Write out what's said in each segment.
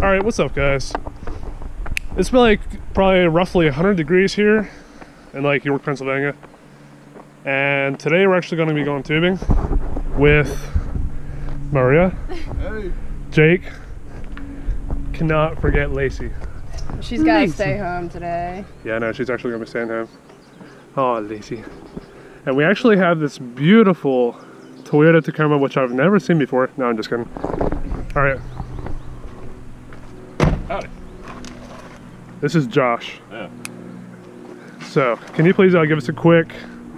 Alright, what's up guys? It's been like probably roughly 100 degrees here in like York, Pennsylvania. And today we're actually going to be going tubing with Maria, hey. Jake, cannot forget Lacey. She's got to stay home today. Yeah, no, she's actually going to be staying home. Oh, Lacey. And we actually have this beautiful Toyota Tacoma, which I've never seen before. No, I'm just kidding. Alright. Howdy. This is Josh. Yeah. So, can you please give us a quick,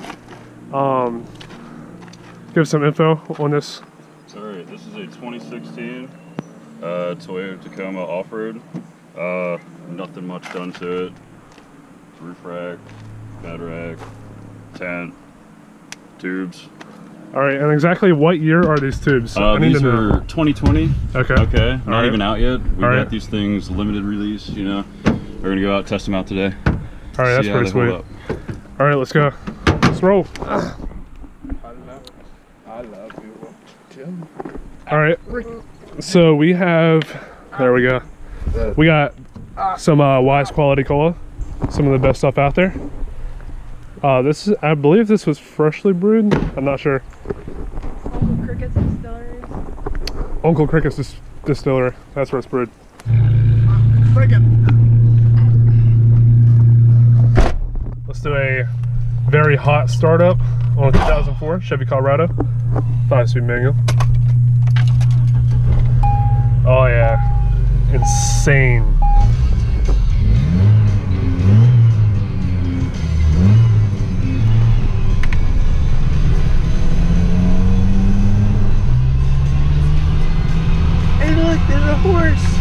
give some info on this? Alright, this is a 2016 Toyota Tacoma off-road. Nothing much done to it. Roof rack, bed rack, tent, tubes. Alright, and exactly what year are these tubes? These are 2020. Okay. Okay, not even out yet. We All got right. these things limited release, you know. We're gonna go out, test them out today. Alright, that's See how pretty they hold sweet. up. Alright, let's go. Let's roll. I love you, Jim. Alright, so we have, there we go. We got some Wise Quality Cola. Some of the best stuff out there. This is, I believe this was freshly brewed. I'm not sure. Uncle Cricket's Distillery. Uncle Cricket's Distillery. That's where it's brewed. Cricket. Let's do a very hot startup on a 2004 Chevy Colorado. 5-speed manual. Oh yeah, insane. Hey look, there's a horse.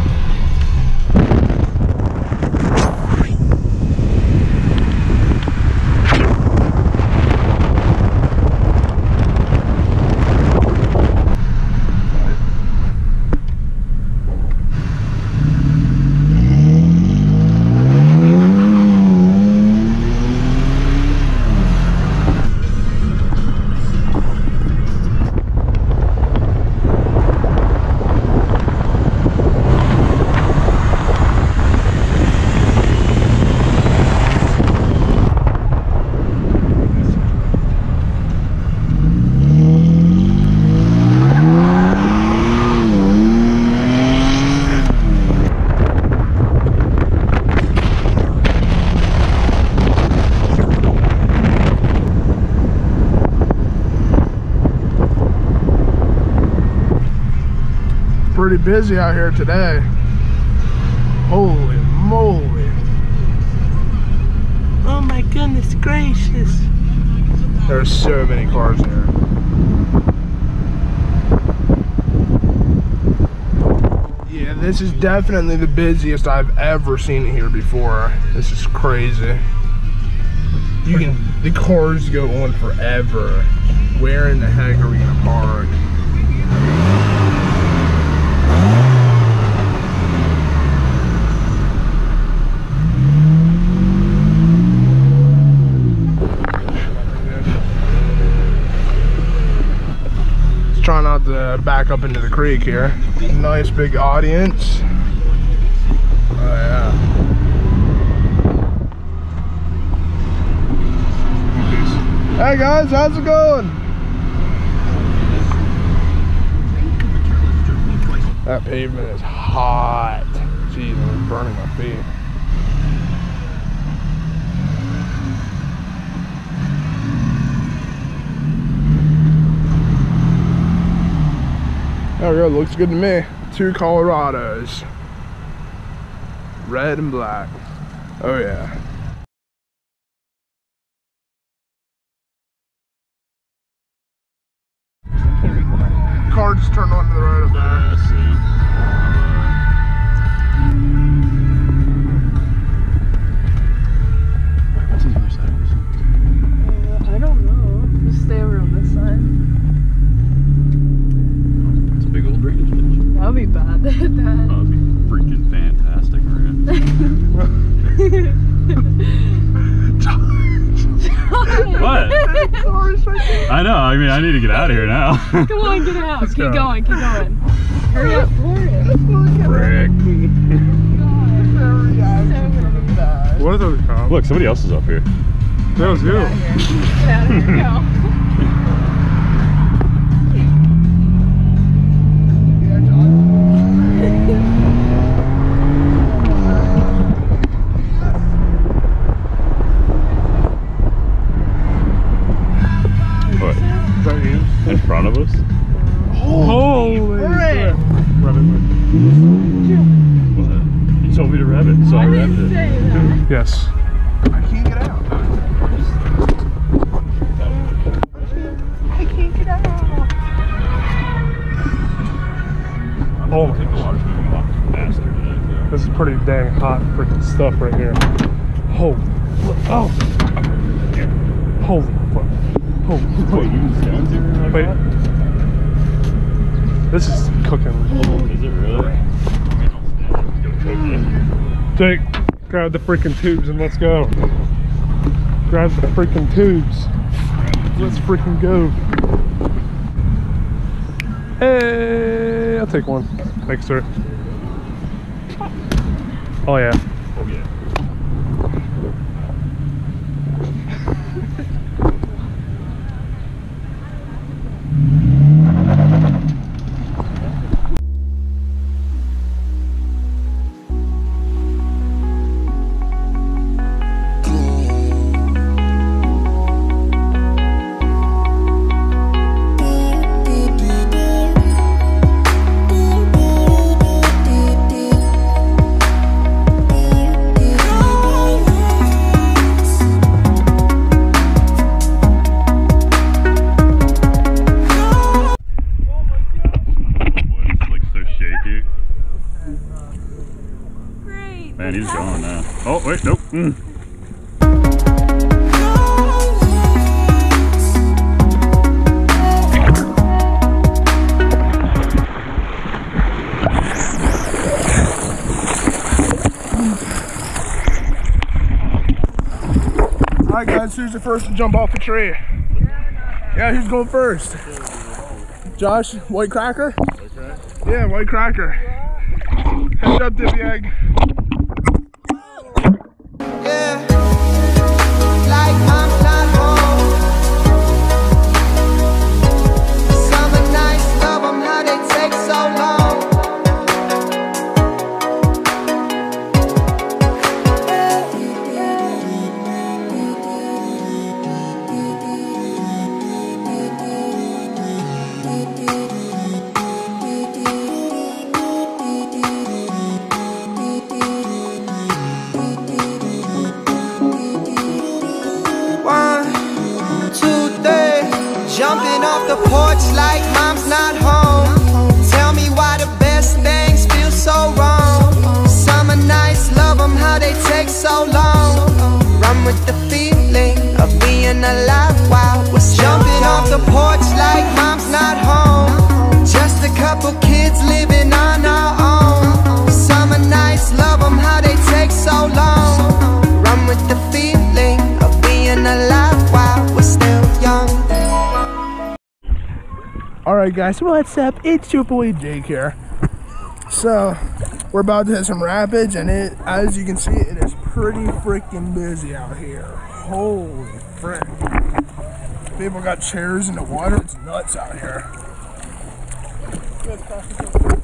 Pretty busy out here today. Holy moly. Oh my goodness gracious. There's so many cars here. Yeah, this is definitely the busiest I've ever seen it here before. This is crazy. The cars go on forever. Where in the heck are we gonna park? Try not to back up into the creek here. Nice big audience. Oh yeah. Hey guys, how's it going? That pavement is hot. Jeez, I'm burning my feet. There we go, looks good to me. 2 Colorados. Red and black. Oh yeah. Car just turned onto the road up there. Let's see. What's the other side of this? I don't know. Just stay over on this side. It's a big old drainage ditch. That would be bad. That would be freaking fantastic, man. What? I know. I mean, I need to get out of here now. Come on, get out. Let's Keep go. going, keep going. Hurry up for it. Frick. What are those cops? Look, somebody else is up here. That was you. Get out of here. Go. What? Is that you? In front of us? Holy crap. Rub it with. What? You told me to rev it, so I revved it. Say that. Yes. I can't get out. I can't get out. Oh my The water's moving a lot faster today. This is pretty dang hot freaking stuff right here. Holy. Oh. Holy fuck. Holy Wait, fuck. you stand here like Wait. that? This is cooking. Is it really? Jake, grab the freaking tubes and let's go. Grab the freaking tubes. Let's freaking go. Hey, I'll take one. Thanks, sir. Oh yeah. Oh yeah. Man, he's going now. Oh, wait, nope. Alright guys, who's the first to jump off the tree? Yeah, who's going first? Josh, White Cracker? Yeah, White Cracker. Heads up, Dippy Egg. Yeah, like mom's not home. Summer nights, love 'em how they take so long. Jumping off the porch like mom's not home. Tell me why the best things feel so wrong. Summer nights, love 'em how they take so long. Run with the feeling of being alive while we're jumping off the porch like mom's not home. Just a couple kids living on our own. Summer nights, love 'em how they take so long. Run with the feeling of being alive while we're still young. Alright guys, what's up? It's your boy Jake here. So, we're about to hit some rapids and it, as you can see, it is pretty freaking busy out here. Holy frick. People got chairs in the water, it's nuts out here.